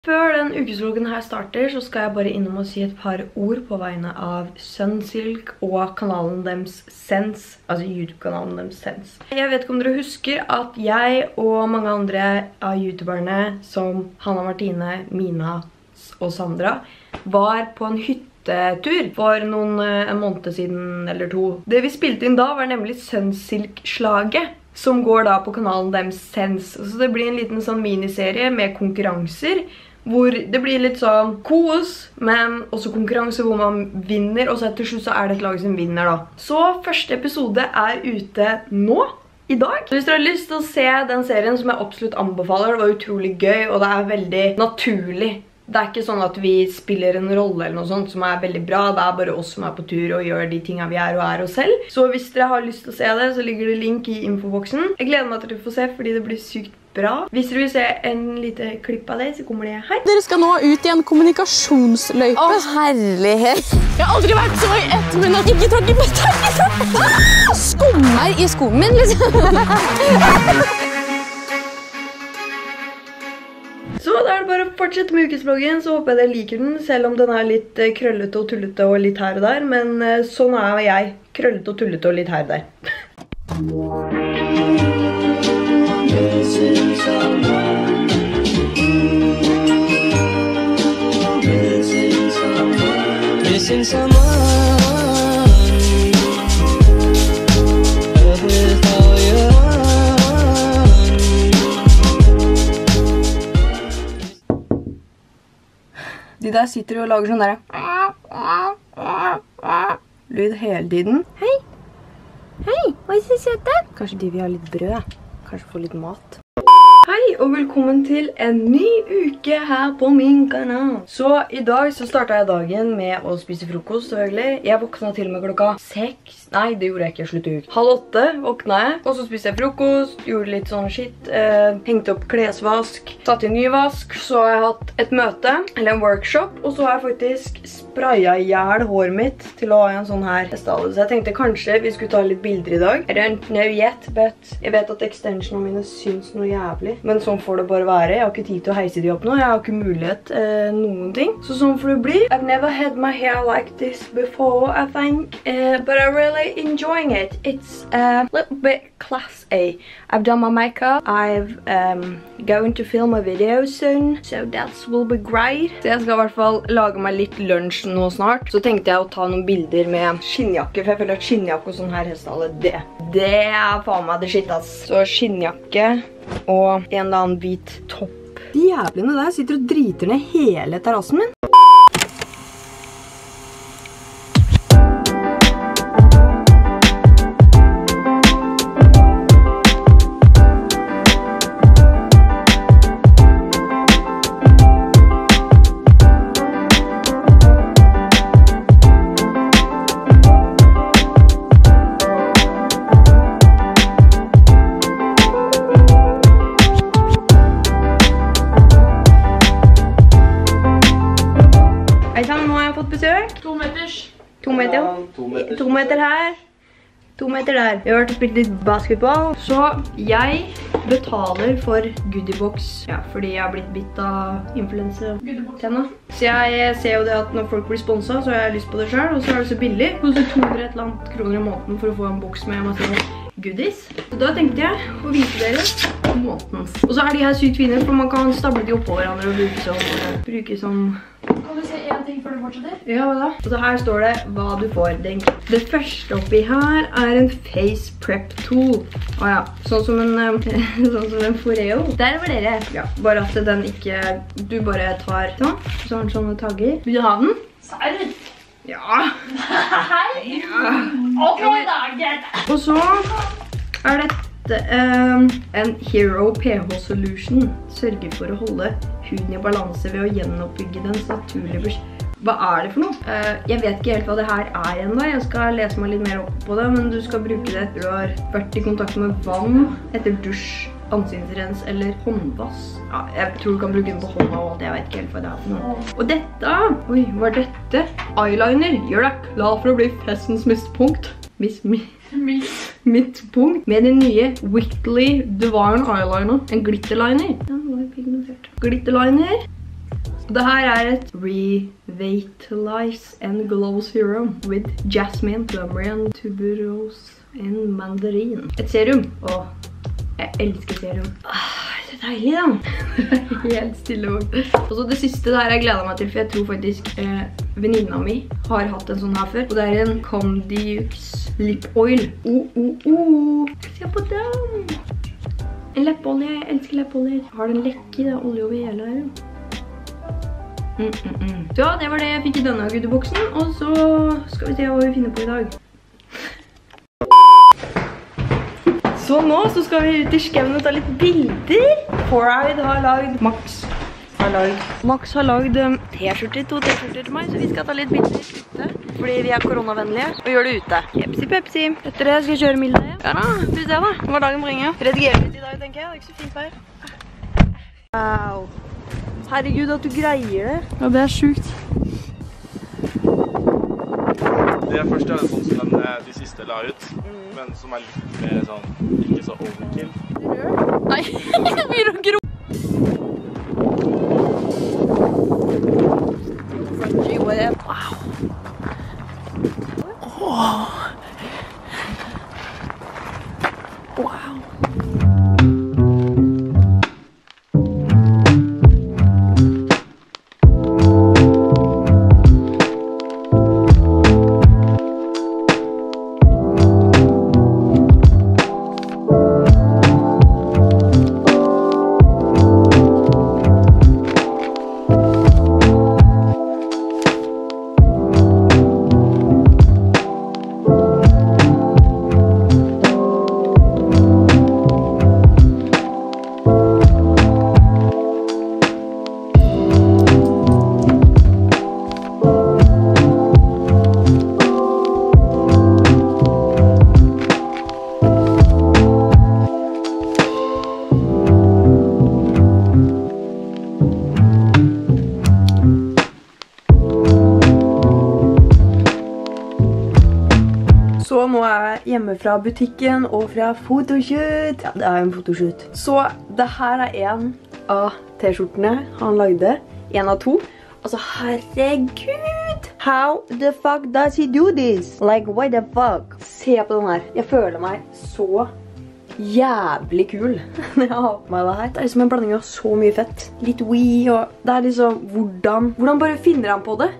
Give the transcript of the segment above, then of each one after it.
Før den ukesvloggen her starter, så skal jeg bare innom og si et par ord på vegne av Sunsilk og kanalen deres Sense, altså YouTube-kanalen deres Sense. Jeg vet ikke om dere husker at jeg og mange andre av YouTuberne, som Hanna Martine, Mina og Sandra, var på en hyttetur for en måned siden eller to. Det vi spilte inn da var nemlig Sunsilk-slaget, som går da på kanalen deres Sense. Så det blir en liten sånn miniserie med konkurranser, hvor det blir litt sånn kos, men også konkurranse hvor man vinner, og så til slutt så det et lag som vinner da. Så første episode ute nå, i dag. Så hvis dere har lyst til å se den serien som jeg absolutt anbefaler, det var utrolig gøy, og det veldig naturlig. Det ikke sånn at vi spiller en rolle eller noe sånt som veldig bra, det bare oss som på tur og gjør de tingene vi og oss selv. Så hvis dere har lyst til å se det, så ligger det link i infoboksen. Jeg gleder meg til å få se, fordi det blir sykt bra. Hvis dere vil se en lite klipp av det, så kommer det her. Dere skal nå ut i en kommunikasjonsløype. Å, herlighet. Jeg har aldri vært så i 1 minutt. Ikke tråkk i bøtta. Skummer i skoen min, liksom. Så da det bare å fortsette med ukesvloggen, så håper jeg dere liker den, selv om den litt krøllete og tullete og litt her og der. Men sånn jeg. Krøllete og tullete og litt her og der. Missing someone. De der sitter og lager sånn der lyd hele tiden. Hei! Hei, hva det søte? Kanskje de vil ha litt brød. Kanskje få litt mat. Hei og velkommen til en ny uke her på min kanal. Så i dag så startet jeg dagen med å spise frokost, selvfølgelig. Jeg våknet til med klokka 6. Nei, det gjorde jeg ikke, slutt ut. 7:30 våknet jeg, og så spiste jeg frokost, gjorde litt sånn shit, hengte opp klesvask, satt i ny vask, så har jeg hatt et møte, eller en workshop, og så har jeg faktisk sprayet ihjel håret mitt til å ha en sånn her stale. Så jeg tenkte kanskje vi skulle ta litt bilder i dag. I don't know yet, but jeg vet at extensionene mine syns noe jævlig. Men sånn får det bare være. Jeg har ikke tid til å heise de opp nå. Jeg har ikke mulighet noen ting. Så sånn får det bli. I've never had my hair like this before, I think. But I'm really enjoying it. It's a little bit class A. I've done my makeup. I'm going to film a video soon. So that will be great. Så jeg skal I hvert fall lage meg litt lunsj nå snart. Så tenkte jeg å ta noen bilder med skinnjakke. For jeg føler at skinnjakke og sånn her hestale, det faen meg det shit, ass. Så skinnjakke og en eller annen hvit topp. De jævlene der sitter og driter ned hele terrassen min. Nå har jeg fått besøk. 2 meters. 2 meter. Ja, 2 meter. 2 meter her. 2 meter der. Vi har vært og spilt litt basketball. Så jeg betaler for goodiebox. Ja, fordi jeg har blitt bitt av influencer. Så jeg ser jo det at når folk blir sponset, så har jeg lyst på det selv. Og så det så billig. Det koster 200 et eller annet kroner i måneden for å få en boks med masse goodies. Så da tenkte jeg å vise dere måten. Og så de her sykt fine, for man kan stable de opp på hverandre og bruke som... Kan du se en ting før du fortsetter? Ja, hva da? Og så her står det hva du får. Det første oppi her en face prep tool. Åja, sånn som en Foreo. Der var dere. Ja, bare at den ikke... Du bare tar sånn. Så har den sånne tagger. Vil du ha den? Serr? Ja. Hei! Ja. Ok, da, greit. Og så dette en Hero pH Solution. Sørger for å holde huden i balanse ved å gjenoppbygge dens naturlige Hva det for noe? Jeg vet ikke helt hva det her ennå. Jeg skal lese meg litt mer opp på det, men du skal bruke det etter du har vært i kontakt med vann, etter dusj, ansiktsrens eller håndvask. Ja, jeg tror du kan bruke den på hånda og alt. Jeg vet ikke helt hva det for noe. Og dette, oi, hva dette? Eyeliner. Gjør deg klar for å bli festens midtpunkt. Midtpunkt. Med den nye Whitley Divine Eyeliner. En glitterliner. Ja, nå pigmentert. Glitterliner. Det her et Revitalize and Glow Serum with Jasmine, Plumerian, Tuberose and Mandarin. Et serum. Åh, jeg elsker serum. Det deilig da. Helt stille også. Og så det siste der jeg gleder meg til, for jeg tror faktisk venninna mi har hatt en sånn her før. Og det en Comdux Lip Oil. Se på den! En leppolje, jeg elsker leppoljer. Har den lekk i det olje over hele her. Så det var det jeg fikk i denne goodieboksen. Og så skal vi se hva vi finner på i dag. Så nå så skal vi ut i skauen og ta litt bilder. Forride har lagd, Max har lagd t-skjorter, 2 t-skjorter til meg, så vi skal ta litt bilder ute. Fordi vi koronavennlige og gjør det ute. Pepsi, Pepsi. Etter det skal jeg kjøre Milde. Ja da, vi ser da. Hva dagen bringer. Redigerer litt i dag, tenker jeg. Det ikke så fint vær. Wow. Herregud at du greier det. Ja, det sjukt. Det første sånn som de siste la ut, men som litt mer sånn, ikke så overkill. Nei, jeg blir å gro. Wow. Wow. Så nå jeg hjemme fra butikken og fra fotoshoot. Ja, det en fotoshoot. Så det her en av t-skjortene han lagde. En av 2. Altså, herregud! How the fuck does he do this? Like, what the fuck? Se på den her. Jeg føler meg så jævlig kul når jeg har på meg det her. Det liksom en blanding av så mye fett. Litt wee, og det liksom hvordan bare finner han på det?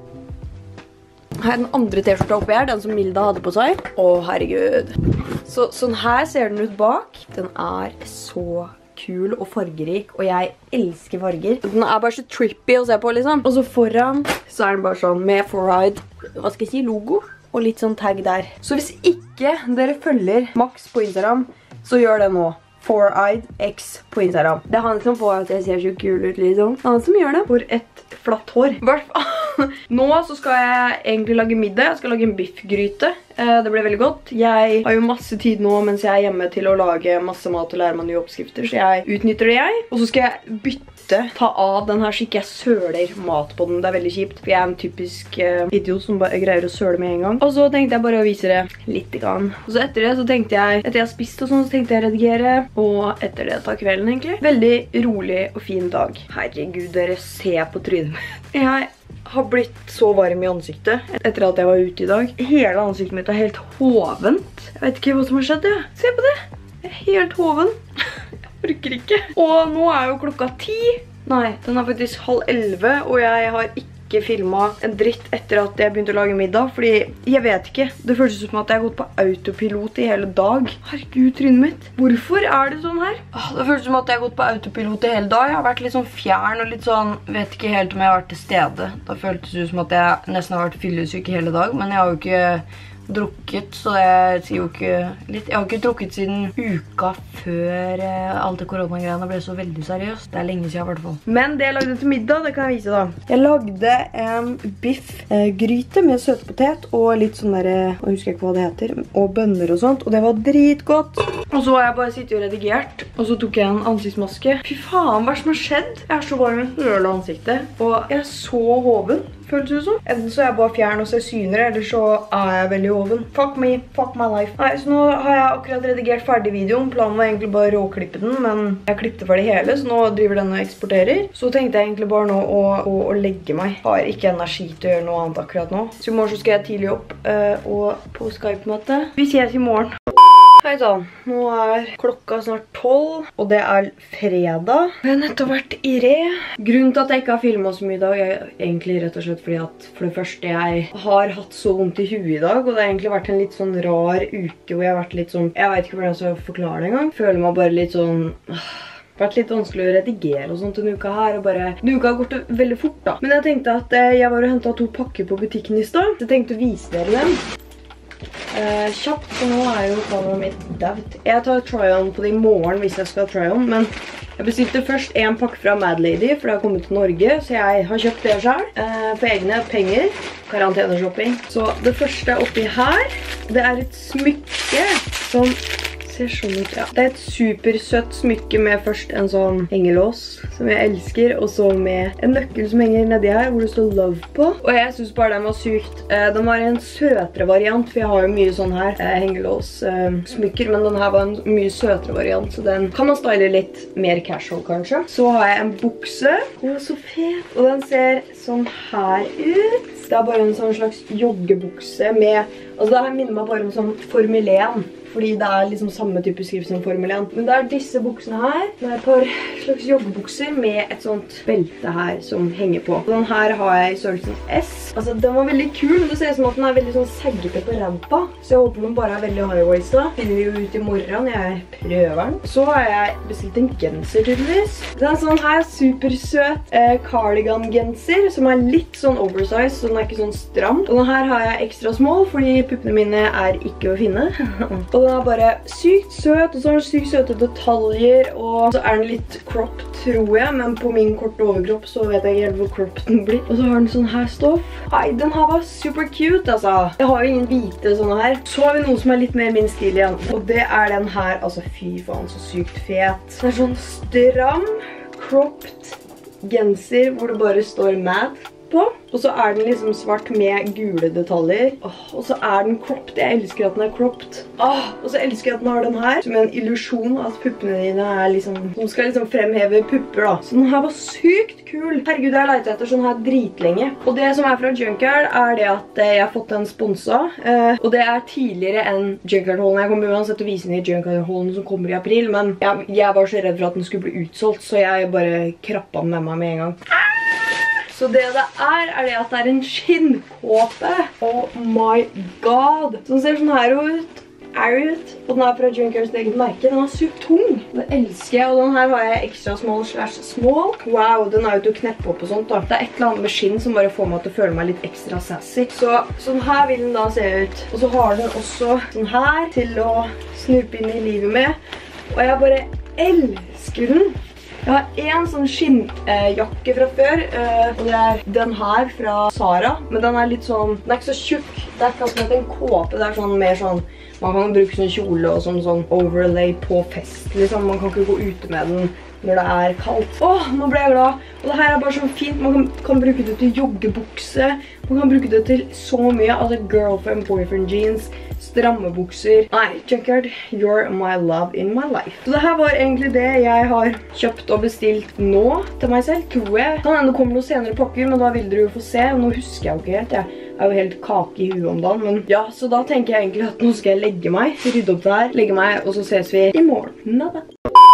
Her den andre t-skjorta oppi her, den som Milda hadde på seg. Å, herregud. Så, sånn her ser den ut bak. Den så kul og fargerik, og jeg elsker farger. Den bare så trippy å se på, liksom. Og så foran så den bare sånn med Forride, hva skal jeg si, logo. Og litt sånn tag der. Så hvis ikke dere følger Max på Instagram, så gjør det nå. Forride X på Instagram. Det er han som får at jeg ser så kul ut, liksom. Det er han som gjør det. For et flatt hår. Nå så skal jeg egentlig lage middag. Jeg skal lage en biffgryte. Det blir veldig godt. Jeg har jo masse tid nå mens jeg hjemme til å lage masse mat og lære meg nye oppskrifter, så jeg utnytter det jeg. Og så skal jeg ta av den her så ikke jeg søler mat på den. Det veldig kjipt, for jeg en typisk idiot som bare greier å søle med en gang. Og så tenkte jeg bare å vise det litt grann. Og så etter det så tenkte jeg, etter jeg har spist og sånn, så tenkte jeg redigere. Og etter det ta kvelden egentlig. Veldig rolig og fin dag. Herregud, dere ser på trynet mitt. Jeg har blitt så varm i ansiktet etter at jeg var ute i dag. Hele ansiktet mitt helt hovent. Jeg vet ikke hva som har skjedd, ja. Se på det. Jeg helt hoven. Jeg orker ikke. Og nå jo klokka 10. Nei, den faktisk 10:30, og jeg har ikke filmet en dritt etter at jeg begynte å lage middag, fordi jeg vet ikke. Det føles som at jeg har gått på autopilot i hele dag. Herregud, trynet mitt. Hvorfor det sånn her? Det føles som at jeg har gått på autopilot i hele dag. Jeg har vært litt sånn fjern og litt sånn, vet ikke helt om jeg har vært til stede. Da føltes det som at jeg nesten har vært fyllesyk i hele dag, men jeg har jo ikke drukket, så det sier jo ikke litt. Jeg har ikke drukket siden uka før alt det koronagreiene ble så veldig seriøst. Det lenge siden i hvert fall. Men det jeg lagde til middag, det kan jeg vise da. Jeg lagde en biffgryte med søtpotet og litt sånn der, jeg husker ikke hva det heter, og bønner og sånt, og det var dritgodt. Og så har jeg bare sittet og redigert, og så tok jeg en ansiktsmaske. Fy faen, hva som har skjedd? Jeg så varm i hele ansiktet, og jeg så hoven. føles det som. Enten så er jeg bare fjern og ser synere, eller så er jeg veldig hoven. Fuck me, fuck my life. Nei, så nå har jeg akkurat redigert ferdig videoen. Planen var egentlig bare å råklippe den, men jeg klippte ferdig hele, så nå driver den og eksporterer. Så tenkte jeg egentlig bare nå å legge meg. Jeg har ikke energi til å gjøre noe annet akkurat nå. Så i morgen så skal jeg tidlig opp og på Skype-møte. Vi ses i morgen. Hei sann, nå er klokka snart 12, og det er fredag. Jeg har nettopp vært i Re. Grunnen til at jeg ikke har filmet så mye i dag er egentlig rett og slett fordi at for det første jeg har hatt så vondt i huet i dag, og det har egentlig vært en litt sånn rar uke hvor jeg har vært litt sånn, jeg vet ikke hvordan jeg skal forklare det engang. Føler meg bare litt sånn, vært litt vanskelig å redigere og sånt en uka her, og bare, en uka har gått veldig fort da. Men jeg tenkte at jeg var og hentet 2 pakker på butikken i sted, så jeg tenkte å vise dere dem. Kjapt, for nå er jo kameraet mitt daut. Jeg tar try-on på det i morgen hvis jeg skal ha try-on, men jeg bestilte først en pakke fra Mad Lady, for det har kommet til Norge, så jeg har kjøpt det selv, for egne penger, karanteneshopping. Så det første oppi her, det er et smykke som ser sånn ut, ja. Det er et supersøtt smykke med først en sånn hengelås, som jeg elsker, og så med en nøkkel som henger nedi her, hvor det står Love på. Og jeg synes bare den var sykt. Den var en søtere variant, for jeg har jo mye sånn her hengelås smykker, men den her var en mye søtere variant, så den kan man style litt mer casual kanskje. Så har jeg en bukse. Den er så fet, og den ser sånn her ut. Det er bare en sånn slags joggebukse med, altså det her minner meg bare om sånn Formel 1. Fordi det er liksom samme type skrift som Formel 1. Men det er disse buksene her. Det er et par slags joggebukser med et sånt belte her som henger på. Og den her har jeg i størrelsen S. Altså, den var veldig kul, men det ser ut som at den er veldig sånn seggete på rampa. Så jeg håper den bare er veldig high-waistet. Finner vi jo ut i morgen, jeg prøver den. Så har jeg bestilt en genser tydeligvis. Det er en sånn her supersøt cardigan-genser, som er litt sånn oversized, så den er ikke sånn stram. Og den her har jeg ekstra small, fordi puppene mine er ikke å finne. Og den er bare sykt søt, og så har den sykt søte detaljer, og så er den litt cropped, tror jeg, men på min korte overkropp så vet jeg ikke helt hvor cropped den blir. Og så har den sånn her stoff. Nei, den her var super cute, altså. Jeg har jo ingen hvite sånne her. Så har vi noe som er litt mer min stil igjen, og det er den her. Altså, fy faen, så sykt fet. Den er sånn stram, cropped genser, hvor det bare står Mad på. Og så er den liksom svart med gule detaljer. Og så er den cropped. Jeg elsker at den er cropped. Og så elsker jeg at den har den her, som er en illusjon at puppene dine er liksom, de skal liksom fremheve pupper da. Så den her var sykt kul. Herregud, jeg har lett etter sånn her dritlenge. Og det som er fra Junkyard er det at jeg har fått den sponset. Og det er tidligere enn Junkyard-hallen. Jeg kommer uansett til å vise den i Junkyard-hallen som kommer i april, men jeg var så redd for at den skulle bli utsolgt, så jeg bare krappa den med meg med en gang. Så det er det at det er en skinnkåpe. Oh my god. Så den ser sånn her ut. Og den er fra Junkyards eget merke. Den er sykt tung. Den elsker jeg, og den her har jeg ekstra small. Wow, den er jo til å kneppe opp og sånt da. Det er et eller annet med skinn som bare får meg til å føle meg litt ekstra sassy. Så sånn her vil den da se ut. Og så har den også sånn her til å snupe inn i livet med. Og jeg bare elsker den. Jeg har en sånn skinnjakke fra før, og det er den her fra Zara, men den er litt sånn, den er ikke så tjukk. Det er ikke akkurat en kåpe, det er sånn mer sånn, man kan bruke sånn kjole og sånn overlay på fest, liksom. Man kan ikke gå ute med den når det er kaldt. Nå ble jeg glad. Og det her er bare sånn fint. Man kan bruke det til joggebukse. Man kan bruke det til så mye. Altså girlfriend, boyfriend jeans, stramme bukser. Nei, Junkyard, you're my love in my life. Så det her var egentlig det jeg har kjøpt og bestilt nå til meg selv, tror jeg. Kan hende det kommer noen senere pakker, men da vil dere jo få se. Og nå husker jeg jo ikke helt. Jeg er jo helt kake i huet om dagen. Men ja, så da tenker jeg egentlig at nå skal jeg legge meg, rydde opp det her, legge meg, og så ses vi i morgen. Nada.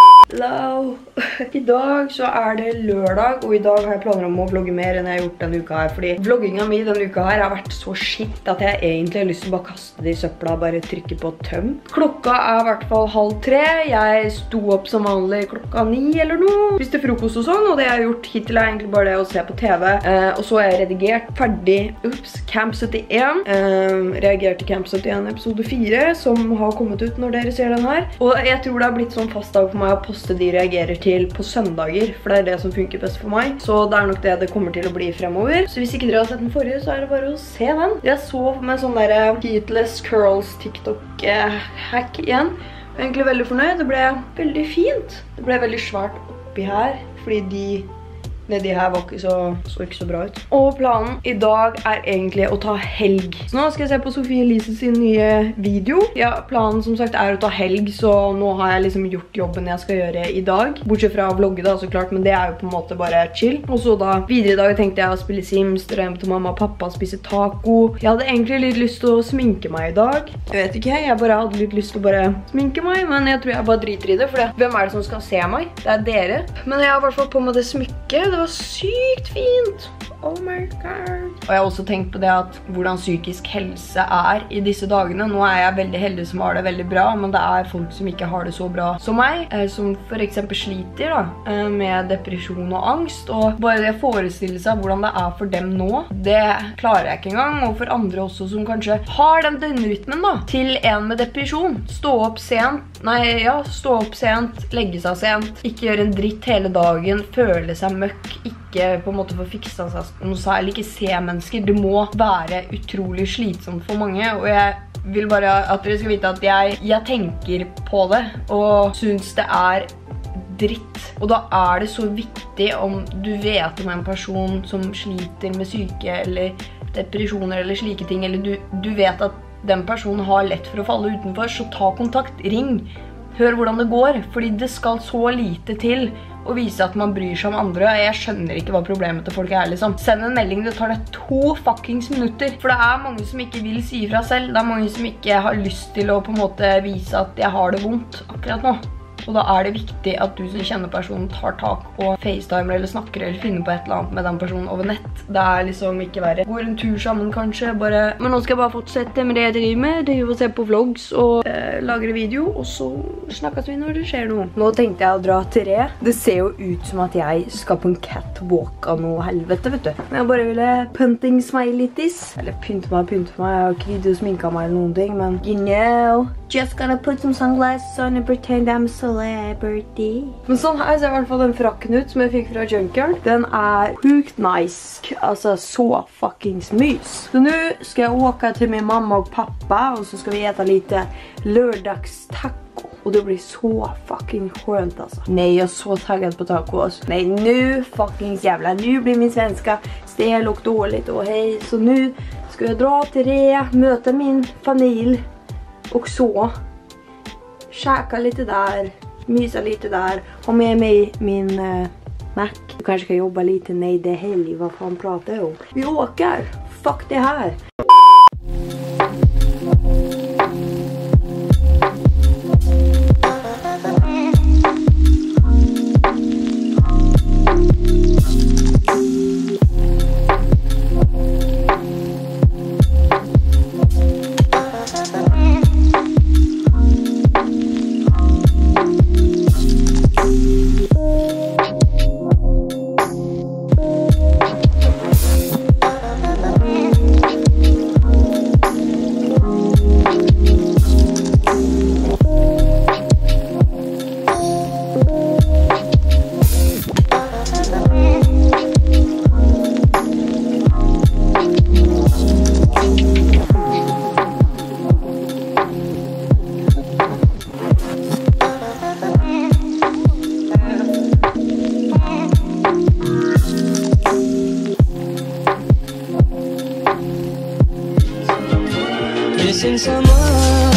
Hello! I dag så er det lørdag, og i dag har jeg planer om å vlogge mer enn jeg har gjort denne uka her, fordi vloggingen min denne uka her har vært så shit at jeg egentlig har lyst til å bare kaste det i søpla og bare trykke på tøm. Klokka er i hvert fall 2:30. Jeg sto opp som vanlig klokka 9 eller noe. Spiste frokost og sånn, og det jeg har gjort hittil er egentlig bare det å se på TV. Og så har jeg redigert ferdig, Camp 71. Reagerte Camp 71 episode 4, som har kommet ut når dere ser den her. Og jeg tror det har blitt sånn fast dag for meg å poste de reagerer til på søndager, for det er det som funker best for meg. Så det er nok det kommer til å bli fremover. Så hvis ikke dere har sett den forrige, så er det bare å se den. Jeg så med sånn der Heatless Curls TikTok-hack igjen. Jeg er egentlig veldig fornøyd. Det ble veldig fint. Det ble veldig svært oppi her, fordi de nedi her var ikke så bra ut. Og planen i dag er egentlig å ta helg. Så nå skal jeg se på Sofie Elise sin nye video. Ja, planen som sagt er å ta helg, så nå har jeg liksom gjort jobben jeg skal gjøre i dag. Bortsett fra å vlogge da, så klart, men det er jo på en måte bare chill. Og så da, videre i dag tenkte jeg å spille Sims, dra hjem til mamma og pappa, spise taco. Jeg hadde egentlig litt lyst til å sminke meg i dag. Jeg vet ikke, jeg bare hadde litt lyst til å bare sminke meg, men jeg tror jeg bare driter i det, for hvem er det som skal se meg? Det er dere. Men jeg har i hvert fall på meg det smykket. Det var sykt fint. Oh my god. Og jeg har også tenkt på det at hvordan psykisk helse er i disse dagene. Nå er jeg veldig heldig som har det veldig bra, men det er folk som ikke har det så bra som meg, som for eksempel sliter da, med depresjon og angst, og bare det å forestille seg hvordan det er for dem nå, det klarer jeg ikke engang, og for andre også som kanskje har den døgnrytmen da, til en med depresjon. Stå opp sent, legge seg sent, ikke gjøre en dritt hele dagen, føle seg møkk, ikke på en måte få fiksa seg noe særlig, ikke se mennesker. Det må være utrolig slitsomt for mange, og jeg vil bare at dere skal vite at jeg tenker på det, og synes det er dritt. Og da er det så viktig om du vet om en person som sliter med syke eller depresjoner eller slike ting, eller du vet at den personen har lett for å falle utenfor, så ta kontakt, ring, hør hvordan det går, fordi det skal så lite til å vise at man bryr seg om andre. Jeg skjønner ikke hva problemet til folk er liksom. Send en melding, det tar deg 2 fuckings minutter. For det er mange som ikke vil si fra selv. Det er mange som ikke har lyst til å på en måte vise at jeg har det vondt akkurat nå. Og da er det viktig at du som kjenner personen tar tak og facetimer eller snakker eller finner på et eller annet med den personen over nett. Det er liksom ikke verre. Går en tur sammen kanskje, bare... Men nå skal jeg bare fortsette med det jeg driver med. Det er å se på vlogs og lagre video, og så snakkes vi når det skjer noe. Nå tenkte jeg å dra til Re. Det ser jo ut som at jeg skal på en catwalk av noe helvete, vet du. Men jeg bare ville puntings meg litt Eller pynte meg. Jeg har ikke video sminka meg eller noen ting, men you know, just gonna put some sunglasses on and pretend I'm celebrity. Men sånn her ser i hvert fall den frakken ut som jeg fikk fra Junkyard. Den er sjukt nice. Altså så fuckings mys. Så nu ska jag åka till min mamma och pappa och så ska vi äta lite lördagstaco. Och det blir så fucking skönt alltså. Nej, jag är så taggad på tacos. Nej, nu fucking jävlar. Nu blir min svenska stel och dåligt och hej. Så nu ska jag dra till Re, möta min familj och så käka lite där, mysa lite där, ha med mig min Mac. Du kanske ska jobba lite, nej det är helg, vad fan pratar jag om? Vi åker, fuck det här. Missing someone